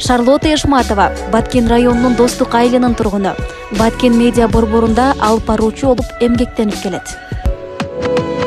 Шарлотта Эшматова, Баткен районунун Достук айылынын тургуну. Баткен медиа борборунда алып баруучу болуп эмгектенип келет.